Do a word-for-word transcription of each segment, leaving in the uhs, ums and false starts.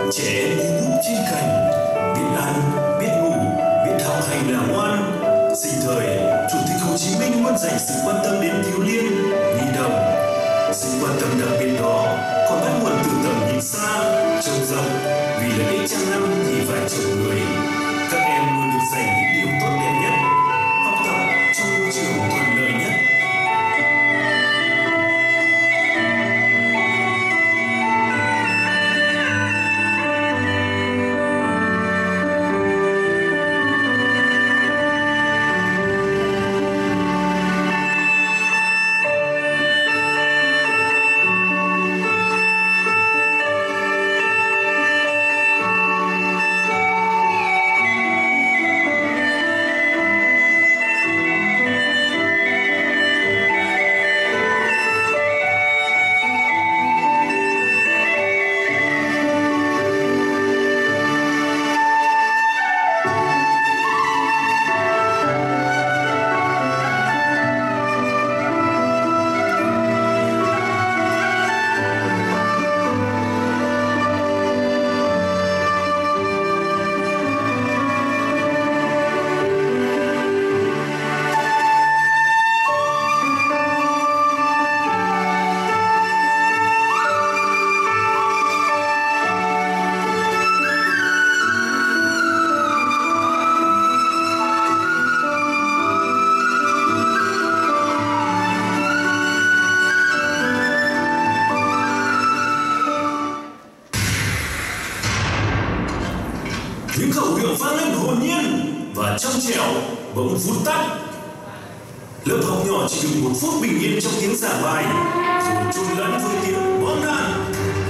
Trẻ em như núp trên cành, biết ăn, biết ngủ, biết học hành là ngoan. Sinh thời, Chủ tịch Hồ Chí Minh luôn dành sự quan tâm đến thiếu niên, nhi đồng. Sự quan tâm đặc biệt đó còn bắt nguồn từ tầm nhìn xa, trông rộng. Vì lợi ích trăm năm thì phải trồng người. Các em luôn được dành những điều tốt đẹp nhất, học tập trong môi trường thuận lợi nhất. Những khẩu hiệu vang lên hồn nhiên và trong trẻo bỗng vụt tắt. Lớp học nhỏ chỉ được một phút bình yên trong tiếng giảng bài, rồi trộn lẫn với tiếng bom đạn.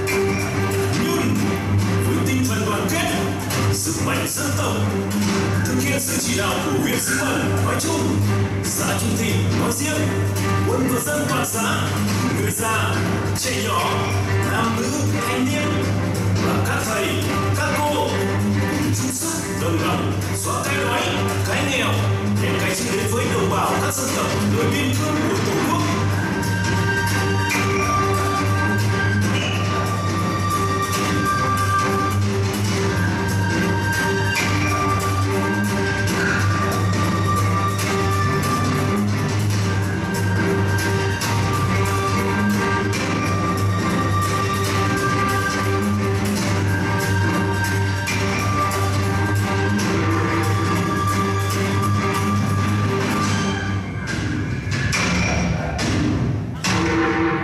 Nhưng với tinh thần đoàn kết, sức mạnh dân tộc, thực hiện sự chỉ đạo của huyện Xín Mần nói chung, xã Trung Thịnh nói riêng, quân và dân toàn xã, người già, trẻ nhỏ, nam nữ, thanh niên và các thầy, các cô chung sức đồng lòng xóa cái đói, cái nghèo, đem cái chữ đến với đồng bào các dân tộc nơi biên cương của Tổ quốc.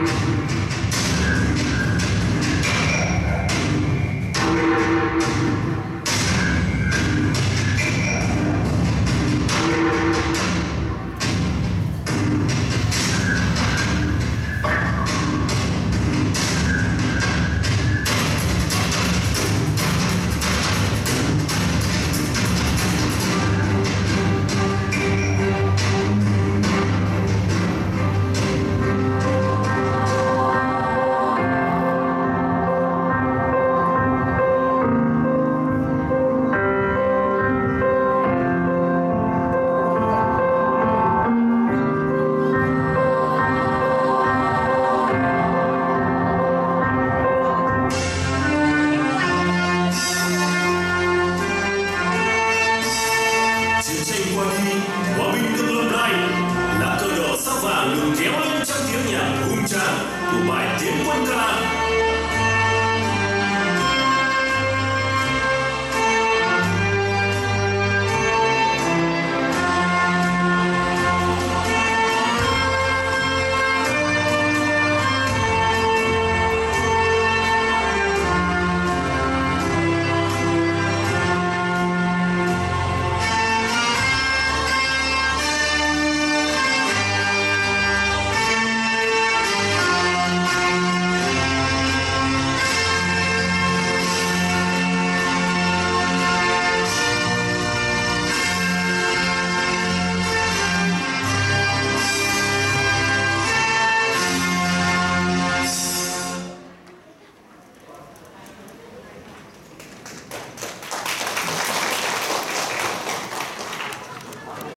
Thank you.